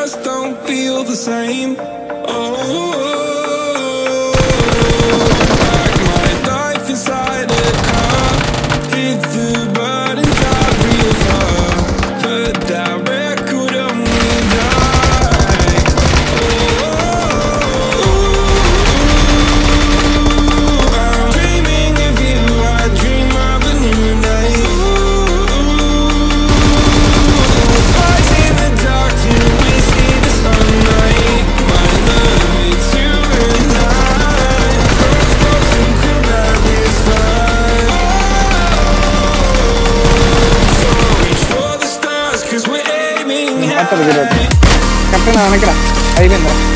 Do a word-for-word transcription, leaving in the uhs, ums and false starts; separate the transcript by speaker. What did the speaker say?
Speaker 1: just don't feel the same. Oh, like my life inside a car, hit the button, got real far, heard that record on me die. Oh, I'm dreaming of you, I dream of a new night. Eyes in the dark till we see the sunlight. My love, it's you and I. Cross, cross and could not this fight. So reach for the stars, cause we're aiming high.
Speaker 2: Captain, I'm going to